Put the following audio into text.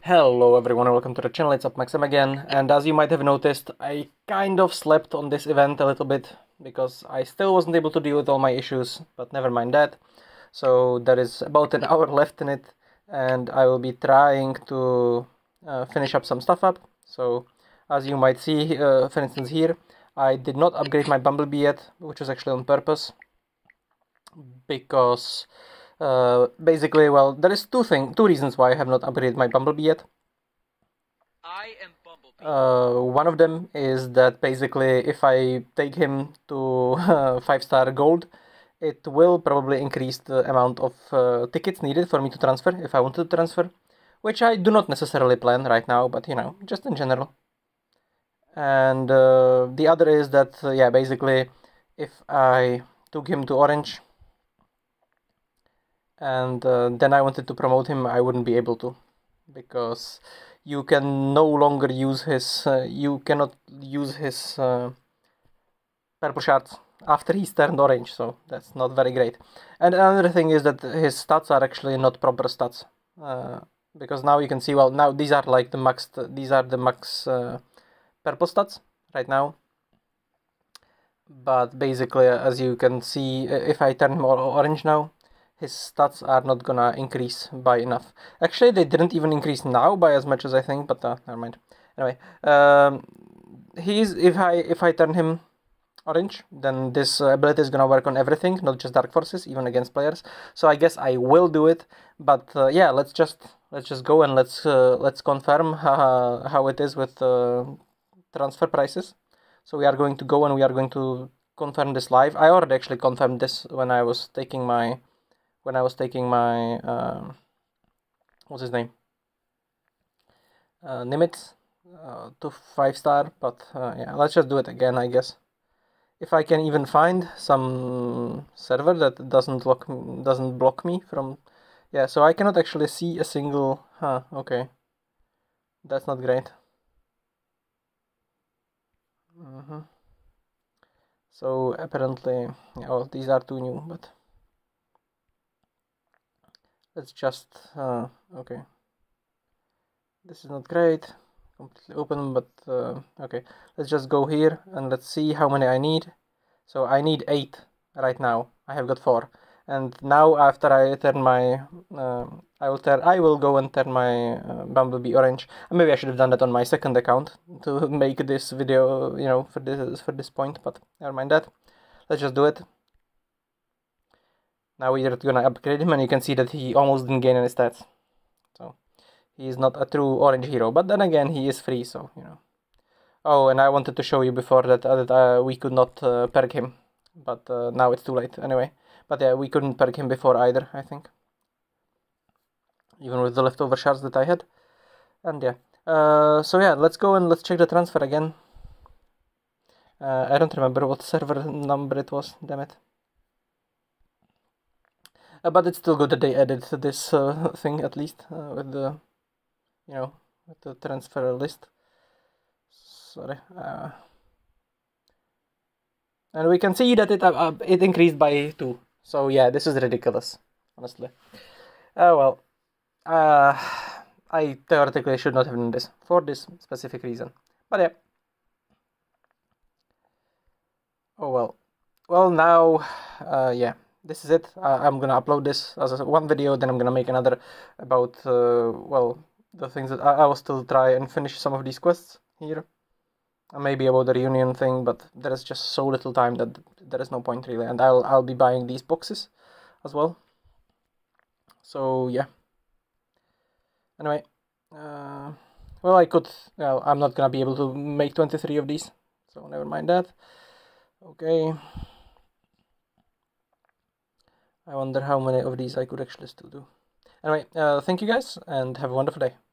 Hello everyone and welcome to the channel, it's UpMaxM again, and as you might have noticed, I kind of slept on this event a little bit, because I still wasn't able to deal with all my issues, but never mind that. So there is about an hour left in it, and I will be trying to finish up some stuff up. So as you might see, for instance here, I did not upgrade my Bumblebee yet, which was actually on purpose, because basically, well, there is two reasons why I have not upgraded my Bumblebee yet. I am Bumblebee. One of them is that basically if I take him to 5-star gold, it will probably increase the amount of tickets needed for me to transfer if I want to transfer, which I do not necessarily plan right now, but you know, just in general. And the other is that, yeah, basically if I took him to orange, and then I wanted to promote him, I wouldn't be able to, because you can no longer use his you cannot use his purple shards after he's turned orange, so that's not very great. And another thing is that his stats are actually not proper stats, because now you can see, well, now these are like the max purple stats right now. But basically, as you can see, if I turn him orange now, his stats are not gonna increase by enough. Actually, they didn't even increase now by as much as I think, but never mind. Anyway, if I turn him orange, then this ability is gonna work on everything, not just dark forces, even against players. So I guess I will do it. But yeah, let's just go and let's confirm how it is with transfer prices. So we are going to go and we are going to confirm this live. I already actually confirmed this when I was taking my what's his name, Nimitz, to 5-star. But yeah, let's just do it again, I guess. If I can even find some server that doesn't block me from, yeah. So I cannot actually see a single. Okay, that's not great. So apparently, oh, these are too new, but let's just okay. This is not great, completely open, but okay. Let's just go here and let's see how many I need. So I need 8 right now. I have got 4, and now after I turn my, I will go and turn my Bumblebee orange. And maybe I should have done that on my second account to make this video, you know, for this point. But never mind that. Let's just do it. Now we're gonna upgrade him, and you can see that he almost didn't gain any stats. So he is not a true orange hero, but then again, he is free, so you know. Oh, and I wanted to show you before that we could not perk him, but now it's too late anyway. But yeah, we couldn't perk him before either, I think, even with the leftover shards that I had. And yeah, so yeah, let's go and let's check the transfer again. I don't remember what server number it was, damn it. But it's still good that they added this thing, at least, with the, you know, with the transfer list. Sorry. And we can see that it increased by 2. So yeah, this is ridiculous, honestly. Well, I theoretically should not have done this for this specific reason. But yeah. Oh well. Well, now, yeah, this is it. I'm gonna upload this as one video, then I'm gonna make another about, well, the things that I will still try and finish some of these quests here. Maybe about the reunion thing, but there is just so little time that there is no point really, and I'll be buying these boxes as well. So yeah. Anyway, well, I'm not gonna be able to make 23 of these, so never mind that. Okay. I wonder how many of these I could actually still do. Anyway, thank you guys, and have a wonderful day.